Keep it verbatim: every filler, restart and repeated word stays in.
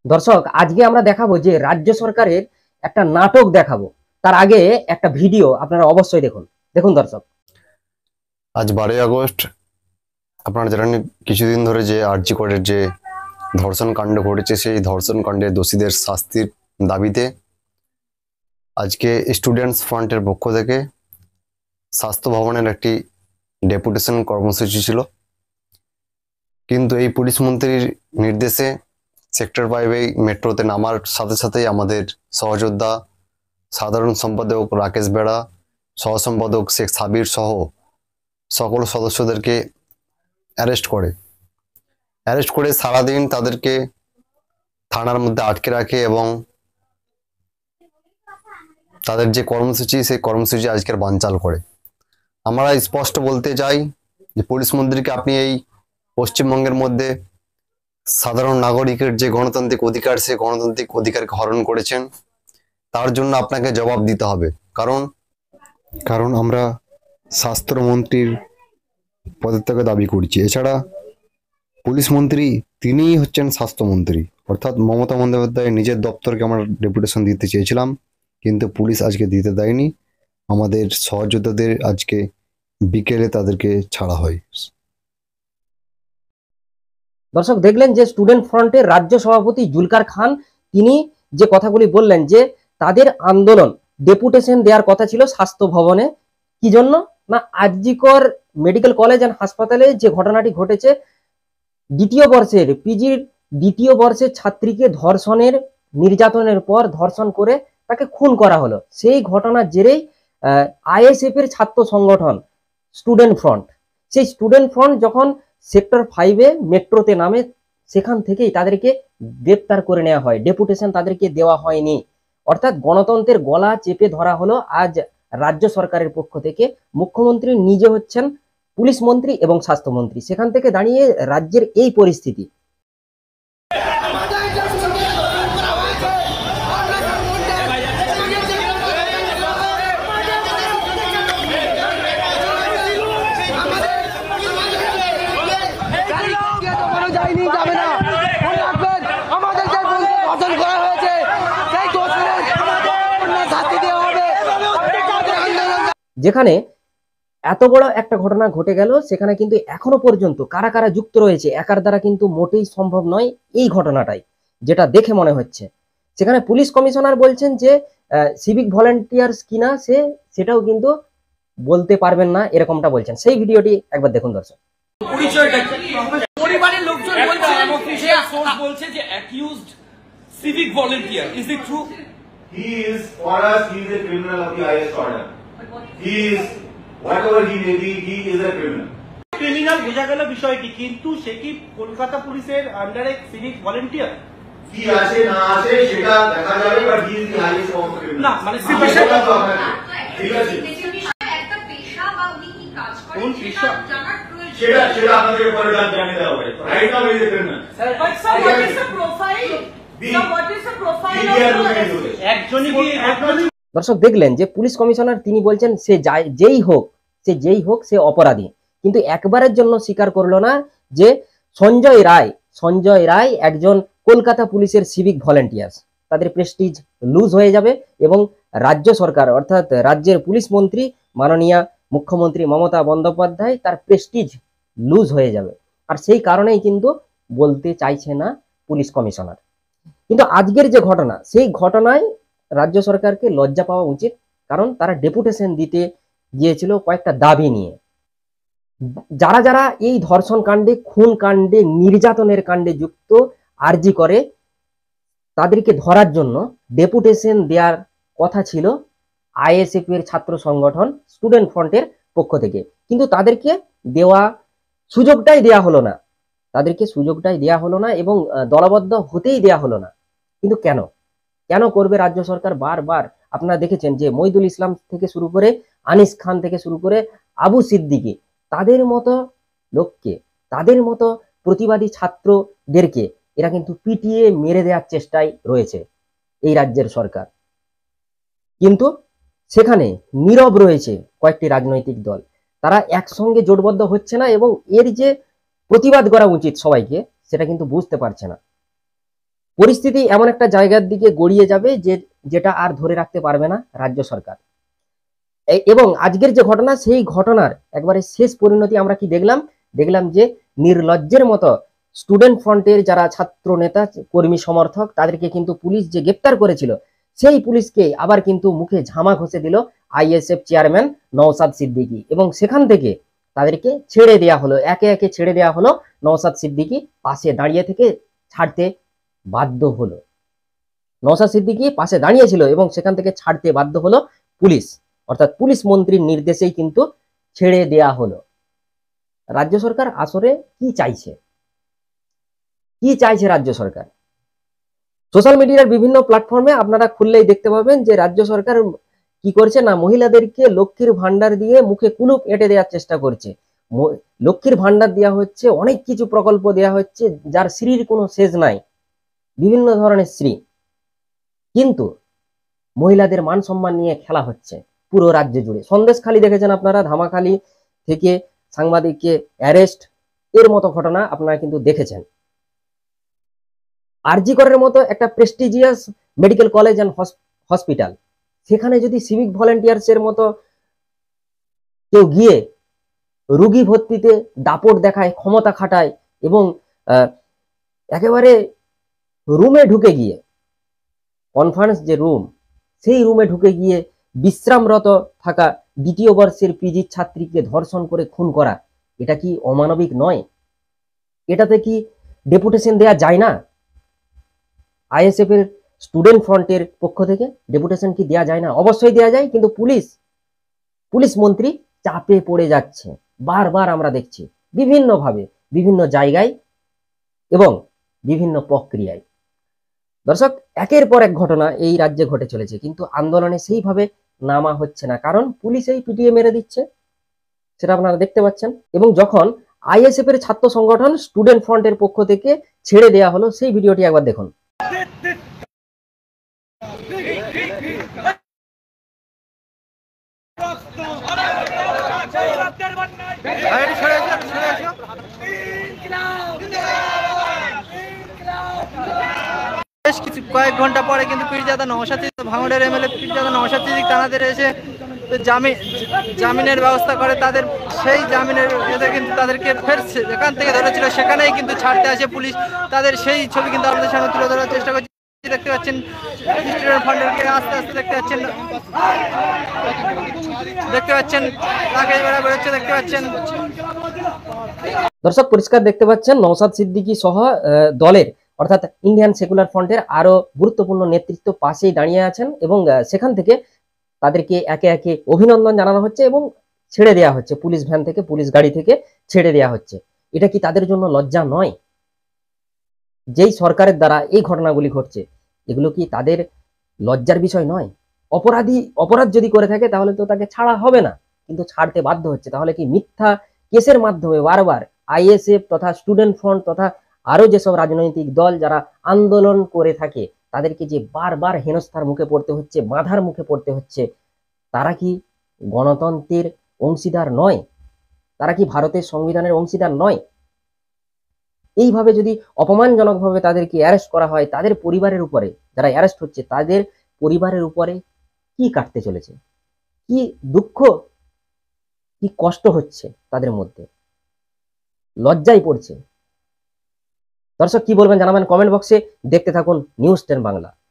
দর্শক, আজকে আমরা দেখাবো যে রাজ্য সরকারের একটা নাটক দেখাবো। তার আগে একটা ভিডিও আপনারা অবশ্যই দেখুন। দেখুন দর্শক। আজ বারোই আগস্ট আপনারা জানেন কিছুদিন ধরে যে আরজি করের যে ধর্ষণ কাণ্ড ঘটেছে, সেই ধর্ষণ কাণ্ডের দোষীদের শাস্তির দাবিতে আজকে স্টুডেন্টস ফ্রন্টের পক্ষ থেকে স্বাস্থ্য ভবনের একটি ডেপুটেশন কর্মসূচি ছিল। কিন্তু এই পুলিশ মন্ত্রীর নির্দেশে সেক্টর ফাইভে মেট্রোতে নামার সাথে সাথেই আমাদের সহযোদ্ধা সাধারণ সম্পাদক রাকেশ বেড়া, সহ সম্পাদক শেখ সাবির সহ সকল সদস্যদেরকে অ্যারেস্ট করে অ্যারেস্ট করে সারাদিন তাদেরকে থানার মধ্যে আটকে রাখে এবং তাদের যে কর্মসূচি সেই কর্মসূচি আজকের বানচাল করে। আমরা স্পষ্ট বলতে চাই যে পুলিশ মন্ত্রীকে আপনি এই পশ্চিমবঙ্গের মধ্যে সাধারণ নাগরিকের যে গণতান্ত্রিক অধিকার, সেই গণতান্ত্রিক অধিকারকে হরণ করেছেন, তার জন্য আপনাকে জবাব দিতে হবে। কারণ কারণ আমরা স্বাস্থ্যমন্ত্রীর পদত্যাগ দাবি করছি। এছাড়া পুলিশ মন্ত্রী তিনিই হচ্ছেন স্বাস্থ্যমন্ত্রী, অর্থাৎ মমতা বন্দ্যোপাধ্যায় নিজের দপ্তরকে আমরা ডেপুটেশন দিতে চেয়েছিলাম, কিন্তু পুলিশ আজকে দিতে দেয়নি। আমাদের সহযোদ্ধাদের আজকে বিকেলে তাদেরকে ছাড়া হয়। দর্শক, দেখলেন যে স্টুডেন্ট ফ্রন্টের রাজ্য সভাপতি জুলকার খান তিনি যে কথাগুলি বললেন যে তাদের আন্দোলন ডেপুটেশন দেওয়ার কথা ছিল স্বাস্থ্য ভবনে। কি জন্য না, আরজিকর মেডিকেল কলেজ অ্যান্ড হাসপাতালে যে ঘটনাটি ঘটেছে, দ্বিতীয় বর্ষের পিজির দ্বিতীয় বর্ষের ছাত্রীকে ধর্ষণের নির্যাতনের পর ধর্ষণ করে তাকে খুন করা হলো। সেই ঘটনার জেরেই আইএসএফ এর ছাত্র সংগঠন স্টুডেন্ট ফ্রন্ট, সেই স্টুডেন্ট ফ্রন্ট যখন সেক্টর ফাইভে মেট্রোতে নামে, সেখান থেকেই তাদেরকে গ্রেপ্তার করে নেওয়া হয়, ডেপুটেশন তাদেরকে দেওয়া হয়নি। অর্থাৎ গণতন্ত্রের গলা চেপে ধরা হলো আজ রাজ্য সরকারের পক্ষ থেকে। মুখ্যমন্ত্রী নিজে হচ্ছেন পুলিশ মন্ত্রী এবং স্বাস্থ্যমন্ত্রী, সেখান থেকে দাঁড়িয়ে রাজ্যের এই পরিস্থিতি। যেখানে এত বড় একটা ঘটনা ঘটে গেল, সেখানে কিন্তু এখনো পর্যন্ত কারা কারা যুক্ত রয়েছে একার দ্বারা কিন্তু মোটেই সম্ভব নয় এই ঘটনাটাই, যেটা দেখে মনে হচ্ছে। সেখানে পুলিশ কমিশনার বলছেন যে সিভিক ভলেন্টিয়ার্স কিনা সে সেটাও কিন্তু বলতে পারবেন না, এরকমটা বলছেন। সেই ভিডিওটি একবার দেখুন দর্শক। পরিবারের লোকজন বলছে অফিশিয়াল সোর্স বলছে যে accused civic volunteer, is it true? He is, for us, he is a criminal of the highest order. He is, whatever he may be, he is a criminal. Criminal বোঝা গেল বিষয়টি, কিন্তু সে কি কলকাতা পুলিশের আন্ডারে civic volunteer? কি আছে না আছে সেটা দেখা যাবে, but he is the highest form of criminal. না মানে ঠিক আছে, ঠিক আছে, একটা পেশা বা উনি কি কাজ করেন কোন পেশা জানার প্রয়োজন, সেটা সেটা আপনাদের পরে জানিয়ে দেওয়া হবে। Right now is a criminal. But sir what is the profile, sir what is the profile of একজনই কি একজনই? দর্শক, দেখলেন যে পুলিশ কমিশনার তিনি বলছেন সে যেই হোক সে যেই হোক সে অপরাধী, কিন্তু একবারের জন্য স্বীকার করলো না যে সঞ্জয় রায় সঞ্জয় রায় একজন কলকাতা পুলিশের সিভিক ভলেন্টিয়ার্স। তাদের প্রেস্টিজ লুজ হয়ে যাবে এবং রাজ্য সরকার অর্থাৎ রাজ্যের পুলিশ মন্ত্রী মাননীয় মুখ্যমন্ত্রী মমতা বন্দ্যোপাধ্যায় তার প্রেস্টিজ লুজ হয়ে যাবে। আর সেই কারণেই কিন্তু বলতে চাইছে না পুলিশ কমিশনার। কিন্তু আজকের যে ঘটনা, সেই ঘটনায় রাজ্য সরকারকে লজ্জা পাওয়া উচিত, কারণ তারা ডেপুটেশন দিতে গিয়েছিল কয়েকটা দাবি নিয়ে। যারা যারা এই ধর্ষণ কাণ্ডে, খুন কাণ্ডে, নির্যাতনের কাণ্ডে যুক্ত আরজি করে, তাদেরকে ধরার জন্য ডেপুটেশন দেওয়ার কথা ছিল আইএসএফ এর ছাত্র সংগঠন স্টুডেন্ট ফ্রন্টের পক্ষ থেকে, কিন্তু তাদেরকে দেওয়া সুযোগটাই দেয়া হলো না তাদেরকে সুযোগটাই দেয়া হলো না এবং দলবদ্ধ হতেই দেয়া হলো না। কিন্তু কেন কেন করবে রাজ্য সরকার বারবার? আপনারা দেখেছেন যে মইদুল ইসলাম থেকে শুরু করে আনিস খান থেকে শুরু করে আবু সিদ্দিকী, তাদের মতো লোককে, তাদের মতো প্রতিবাদী ছাত্রদেরকে এরা কিন্তু পিটিয়ে মেরে দেওয়ার চেষ্টায় রয়েছে এই রাজ্যের সরকার। কিন্তু সেখানে নীরব রয়েছে কয়েকটি রাজনৈতিক দল, তারা একসঙ্গে জোটবদ্ধ হচ্ছে না এবং এর যে প্রতিবাদ করা উচিত সবাইকে, সেটা কিন্তু বুঝতে পারছে না। পরিস্থিতি এমন একটা জায়গার দিকে গড়িয়ে যাবে যে যেটা আর ধরে রাখতে পারবে না রাজ্য সরকার। এ- এবং আজকের যে ঘটনা, সেই ঘটনার একবারে শেষ পরিণতি আমরা কি দেখলাম? দেখলাম যে নির্লজ্জের মতো স্টুডেন্ট ফ্রন্টের যারা ছাত্র নেতা, কর্মী, সমর্থক, তাদেরকে কিন্তু পুলিশ যে গ্রেপ্তার করেছিল, সেই পুলিশকে আবার কিন্তু মুখে ঝামা ঘষে দিল আইএসএফ চেয়ারম্যান নওশাদ সিদ্দিকী, এবং সেখান থেকে তাদেরকে ছেড়ে দেয়া হলো, একে একে ছেড়ে দেয়া হলো। নওশাদ সিদ্দিকী পাশে দাঁড়িয়ে থেকে ছাড়তে বাধ্য হলো। নওশাদ সিদ্দিকী পাশে দাঁড়িয়েছিল এবং সেখান থেকে ছাড়তে বাধ্য হলো পুলিশ, অর্থাৎ পুলিশ মন্ত্রীর নির্দেশেই কিন্তু ছেড়ে দেয়া হলো। রাজ্য সরকার আসলে কি চাইছে? কি চাইছে রাজ্য সরকার? সোশ্যাল মিডিয়ার বিভিন্ন প্ল্যাটফর্মে আপনারা খুললেই দেখতে পাবেন যে রাজ্য সরকার কি করছে না, মহিলাদেরকে লক্ষ্মীর ভান্ডার দিয়ে মুখে কুলুপ এঁটে দেওয়ার চেষ্টা করছে। ম- লক্ষ্মীর ভান্ডার দেওয়া হচ্ছে, অনেক কিছু প্রকল্প দেওয়া হচ্ছে যার শ্রীর কোনো শেষ নাই, বিভিন্ন ধরনের শ্রী, কিন্তু মহিলাদের মান সম্মান নিয়ে খেলা হচ্ছে পুরো রাজ্য জুড়ে। সন্দেশখালী দেখেছেন আপনারা, ধামাখালী থেকে সাংবাদিককে অ্যারেস্ট, এর মতো ঘটনা আপনারা কিন্তু দেখেছেন। আরজি করের মতো একটা prestigious medical college and hospital, সেখানে যদি সিভিক ভলেন্টিয়ার্স এর মতো কেউ গিয়ে রুগী ভর্তিতে দাপট দেখায়, ক্ষমতা খাটায়, এবং আহ, একেবারে রুমে ঢুকে গিয়ে, কনফারেন্স যে রুম, সেই রুমে ঢুকে গিয়ে বিশ্রামরত থাকা দ্বিতীয় বর্ষের পিজি ছাত্রীকে ধর্ষণ করে খুন করা, এটা কি অমানবিক নয়? এটাতে কি ডেপুটেশন দেয়া যায় না? আইএসএফ এর স্টুডেন্ট ফ্রন্টের পক্ষ থেকে ডেপুটেশন কি দেয়া যায় না? অবশ্যই দেয়া যায়, কিন্তু পুলিশ পুলিশ মন্ত্রী চাপে পড়ে যাচ্ছে। বারবার আমরা দেখছি বিভিন্নভাবে, বিভিন্ন জায়গায় এবং বিভিন্ন প্রক্রিয়ায়। দর্শক, একের পর এক ঘটনা এই রাজ্যে ঘটে চলেছে, কিন্তু আন্দোলনে সেইভাবে নামা হচ্ছে না, কারণ পুলিশেই পিটিয়ে মেরে দিচ্ছে, সেটা আপনারা দেখতে পাচ্ছেন। এবং যখন আইএসএফ এর ছাত্র সংগঠন স্টুডেন্ট ফ্রন্টের পক্ষ থেকে ছেড়ে দেয়া হলো, সেই ভিডিওটি একবার দেখুন। বেশ কিছু কয়েক ঘন্টা পরে কিন্তু পীরজাদা নওশাদ সিদ্দিক, ভাঙড়ের এমএলএ পীরজাদা নওশাদ সিদ্দিক তাদের এসে জামিন জামিনের ব্যবস্থা করে। তাদের সেই জামিনের এতে কিন্তু তাদেরকে ফের যেখান থেকে ধরেছিল সেখানেই কিন্তু ছাড়তে আসে পুলিশ। তাদের সেই ছবি কিন্তু আপনাদের সামনে তুলে ধরার চেষ্টা করছি। দেখতে পাচ্ছেন স্টুডেন্ট ফ্রন্টেরকে আস্তে আস্তে দেখতে পাচ্ছেন দেখতে পাচ্ছেন তাকে এবারে বেরোচ্ছে দেখতে পাচ্ছেন। দর্শক, পরিষ্কার দেখতে পাচ্ছেন নওশাদ সিদ্দিকী সহ আহ, দলের, অর্থাৎ ইন্ডিয়ান সেকুলার ফ্রন্টের আরো গুরুত্বপূর্ণ নেতৃত্ব পাশেই দাঁড়িয়ে আছেন, এবং আহ, সেখান থেকে তাদেরকে একে একে অভিনন্দন জানানো হচ্ছে এবং ছেড়ে দেওয়া হচ্ছে, পুলিশ ভ্যান থেকে, পুলিশ গাড়ি থেকে ছেড়ে দেওয়া হচ্ছে। এটা কি তাদের জন্য লজ্জা নয়? যেই সরকারের দ্বারা এই ঘটনাগুলি ঘটছে, এগুলো কি তাদের লজ্জার বিষয় নয়? অপরাধী অপরাধ যদি করে থাকে তাহলে তো তাকে ছাড়া হবে না, কিন্তু ছাড়তে বাধ্য হচ্ছে। তাহলে কি মিথ্যা কেসের মাধ্যমে বারবার আইএসএফ তথা স্টুডেন্ট ফ্রন্ট তথা আরো যেসব রাজনৈতিক দল যারা আন্দোলন করে থাকে, তাদেরকে যে বারবার হেনস্থার মুখে পড়তে হচ্ছে, বাধার মুখে পড়তে হচ্ছে, তারা কি গণতন্ত্রের অংশীদার নয়? তারা কি ভারতের সংবিধানের অংশীদার নয়? এইভাবে যদি অপমানজনকভাবে তাদেরকে অ্যারেস্ট করা হয়, তাদের পরিবারের উপরে, যারা অ্যারেস্ট হচ্ছে তাদের পরিবারের উপরে কি কাটতে চলেছে, কি দুঃখ, কি কষ্ট হচ্ছে তাদের মধ্যে, লজ্জায় পড়ছে। দর্শক, কি বলবেন জানাবেন কমেন্ট বক্সে। দেখতে থাকুন নিউজ টেন বাংলা।